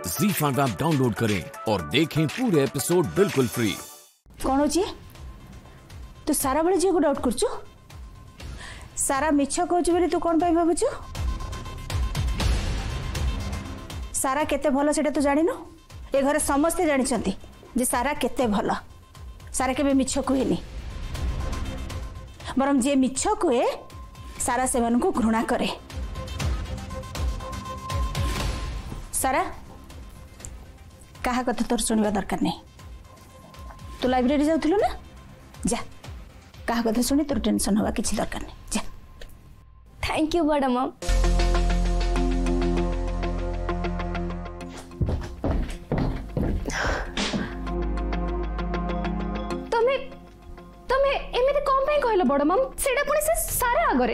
ZEE5 app download करें और देखें पूरे एपिसोड बिल्कुल फ्री। कौन जी तू सारा बेले झील को डाउट कर सारा मिछ कहूँ तू कौन भावुँ सारा केते भल से तू जान ए घर समस्ते जानते जे सारा केते भल सारा केबे मिछ कहेनी बरम जे मिछ कहे सारा से घृणा करे। सारा कहा कथा तोर सुनिबा दरकार नहीं तू लाइब्रेरी जाउथलु ना जा कहा कथा सुनी तोर टेंशन हवा किछि दरकार नहीं जा। थैंक यू बड़ा मम। तमे एमिति कोन पई कहलो बड़ मम सेडा पुनी से सारा आगरे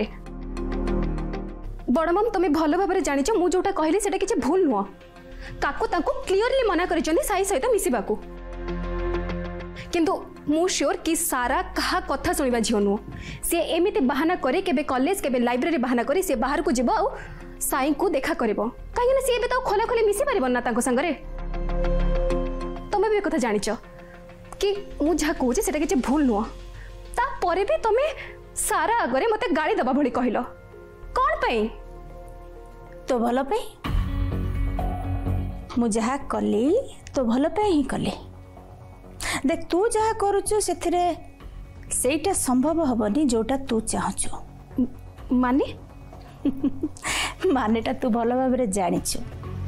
बड़ मम तमे भलो भाबरे जानिछ मु जोटा कहली सेटा किछि भूल नुह काको ताको क्लियरली मना करिसनी साई सहित मिसिबाकू किंतु मु श्योर कि सारा कहा कथा सुनिबा झियो नुह से एमिति बहाना करे केबे कॉलेज केबे लाइब्रेरी बहाना करे से बाहर को जिबो आ साई को देखा करबो काहे ना से बे तो खोला खोली मिसि पारिबो ना ताको संगरे तमे भी कथा जानिछ कि मु जहा कहू सेटा किछि भूल नुह ता परे भी तमे सारा आगरे मते गाली दबा भली कहिलो कोन पई तो भल पे मु जहा कली तो भल पे ही कली देख तू जहा करूचु सेथिरे सेटा संभव हबनी जोटा तू चाहचु माने मानेटा तू भल भाबरे जानिछु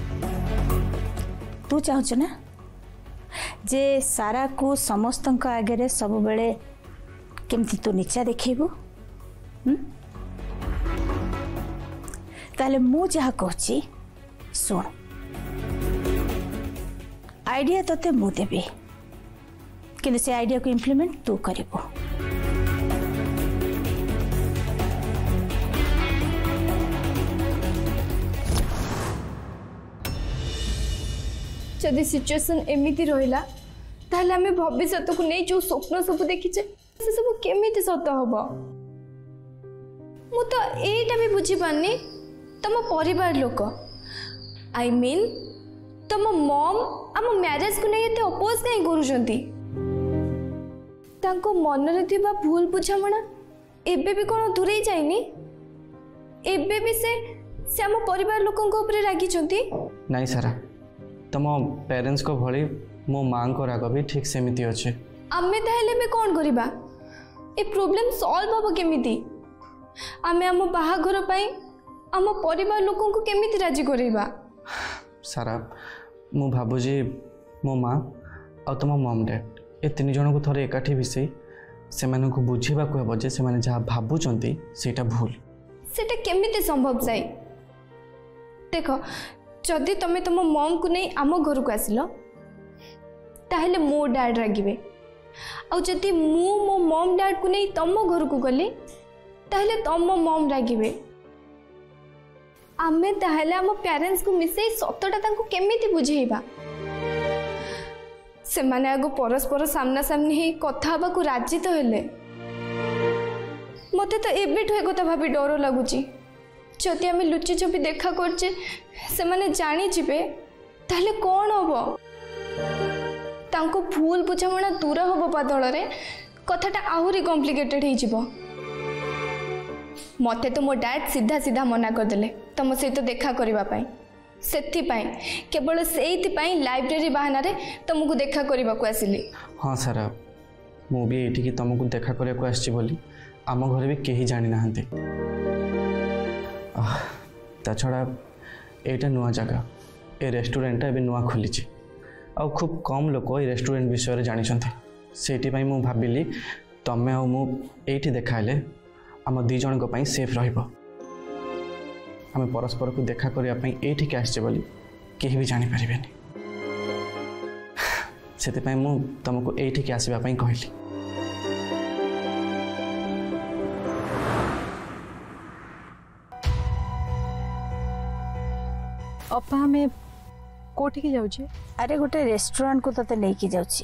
तू चाहचु ना जे सारा को समस्तंक आगे सब बेले केमती तू नीचा देखैबो ताले मु जहा कहची सुन आइडिया तोते मु देबी कि से आइडिया को इम्प्लीमेंट तू करिबो। जदि सिचुएशन एमिति रहिला ताहले हमें भविष्य को नहीं जो स्वप्न सब देखिचे से सब केमिति सत हबो मु तो एटा भी बुझी पानी तम परिवार लोक आई मीन तम मॉम आम मैरेज को नहीं एते अपोज कहीं करूछंती तांको मन रे थिबा भूल बुझामणा एबे भी कोन दूरे जाइनी एबे भी से आम परिवार लोकन को ऊपर रागी छंती नहीं सारा तम पेरेंट्स को भली मो मां को राग भी ठीक सेमिति अछि आमे ताहले भी कोन करिबा ए प्रॉब्लम सॉल्व हबो केमिति आमे आम बाहाघर पई आम परिवार लोकन को केमिति राजी करिबा सारा मु भाबुजी मो मां आ तुम मम डैड ए तीन जन को थरे एकाठी बिसई से माने को बुझीबा को हबो जे से माने जहा भाबुचंती सेटा भूल सेटा केमिति संभव जाई देखो जदि तमे तुम मम को नहीं आम घर को आसिलो ताहले मो डैड रागिबे आ जदि मु मो मम डैड को नहीं तम घर को गली ताहले तम मम रागिबे आमे ताहले आम पेरेंट्स को मिसई सतटा तांको केमिति बुझेइबा से माने आगो परस्पर सामना सामने ही कथा हबा को राजी तो हेले मते तो एबेठु ए कथा भाबी डर लागुची जदि आमे लुचि छुपी देखा करचे से माने जानी जिबे ताहले कोन हबो तांको भूल बुझामणा दूर हबो बदल रे कथाटा आहुरी कॉम्प्लिकेटेड हे जिवो मते तो मो डैड सीधा सीधा मना कर देले तम सहित देखा करबा पई सेथि पई केवल सेइति पई लाइब्रेरी बहाना रे तुमको देखा करबा को आसिली। हां सारा मु भी एठी कि तुमको देखा करे को आछि बोली आम घर भी केही जानि नाहंते ता छड़ा एटा नुआ जगह ए रेस्टोरेंट एबे नुआ खोलिछि आ खूब कम लोक ए रेस्टोरेंट विषय रे जानि छथि सेठी पई मु भाबिली तमे आ मु एठी देखाइले आम दी जन को सेफ रहिबो आम परस्पर को देखा करने ये आसचे बोली केही भी जानी पारिबेनी से मु तुमको ये आसवा कहली अपा हमें कोठी की जाउछे अरे गोटे रेस्टोरेंट को तते नहीं की जाउछी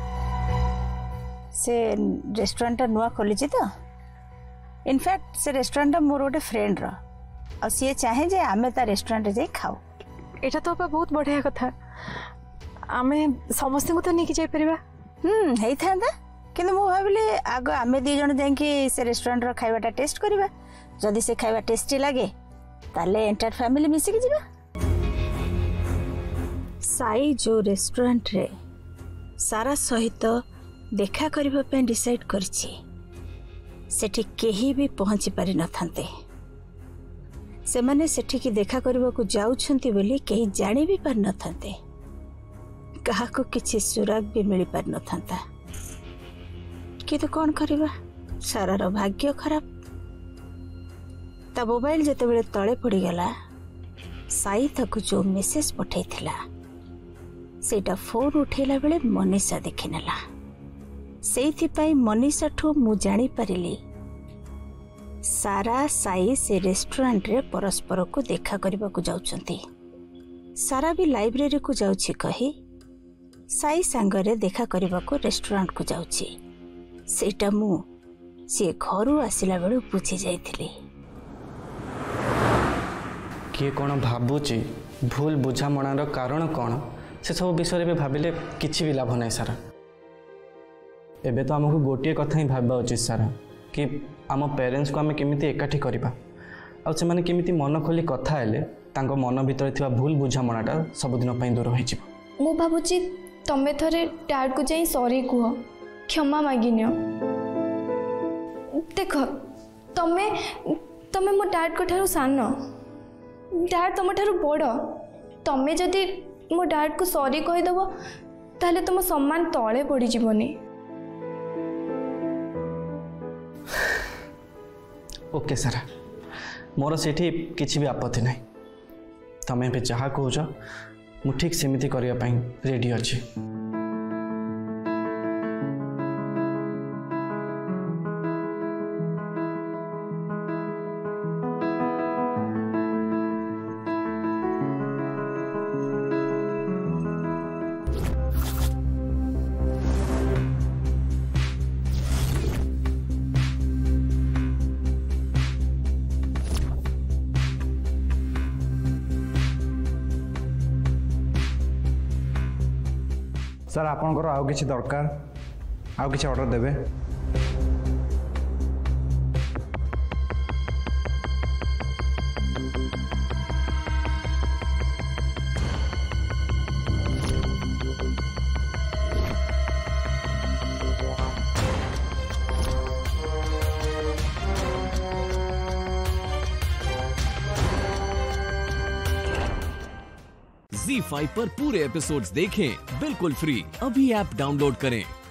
से रेस्टोरेंट नुआ खोली तो इनफैक्ट से रेस्टोरेंट मोर गोटे फ्रेंड रो सी चाहे जे आमे ता रेस्टोरेंट जाई खाओ एटा तो अपा बहुत बढ़िया कथा आमे समस्त को तो नहीं जाई परिबा हेई थांदा किंतु मु भाबिले आगो आमे दी जण जाई से रेस्टोरेंट रो खाइबाटा टेस्ट करबा जदि से खाइबा टेस्टी लागे ताले एंटायर फैमिली मिसी के जिबा साई जो रेस्टोरेंट रे सारा सहित देखा करबा पे डिसाइड करछि सेठी केही भी पहुंची पारि न थांते से माने सेठी की देखा करबा को जाउछंती बोली केही जानि भी पार न थांते कहा को किछि सुराग भी मिली पार न थांता किंतु कौन करबा सारा रो भाग्य खराब ता मोबाइल जते बेले तळे पड़ी गला साई ताकू जो मेसेज पठै थिला सेटा फोन उठेला बेले मनीषा देखि नेला सेइथि पई मनीषा ठो मु जानि परिली सारा साई से रेस्टोरेंट रे परस्पर को देखा करबा को जाउछंती सारा भी लाइब्रेरी को जाउछि कही साई सांगरे देखा करबा को रेस्टोरेंट को जाउछि सेटा मु से घरु आसिला बेले बुझी जाइथिली किए कौन भावुची भूल बुझामणार कारण कौन से सब विषय में भाविले किसी भी लाभ ना सारा एबे तो आमको गोटे कथा ही भाबा उचित सारा कि आम पेरेंट्स को आम केमिति एकाठी करबा आ से माने केमिति मन खोली कथा हेले तांको मन भितर थिबा भूल बुझामणाटा सबदिन पई दूर होई जिवो मु भाबुची तमे थरे डैड को जाई सॉरी कुह क्षमा मागिनियो देख तमे तमे मो डैड को ठारू सान डैड तुम ठारू बड़ तमे जदि मो डैड को सॉरी कहीदेव ताहले तुम सम्मान तले पड़ जीवनी ओके सारा मोर सेठी किसी भी आपत्ति नहीं तमें भी जहाँ कौच मु ठीक सेमिति करने रेडी अच्छी सर आपनकर आउ किछि दरकार आउ किछि ऑर्डर देबे ZEE5 पर पूरे एपिसोड्स देखें बिल्कुल फ्री। अभी ऐप डाउनलोड करें।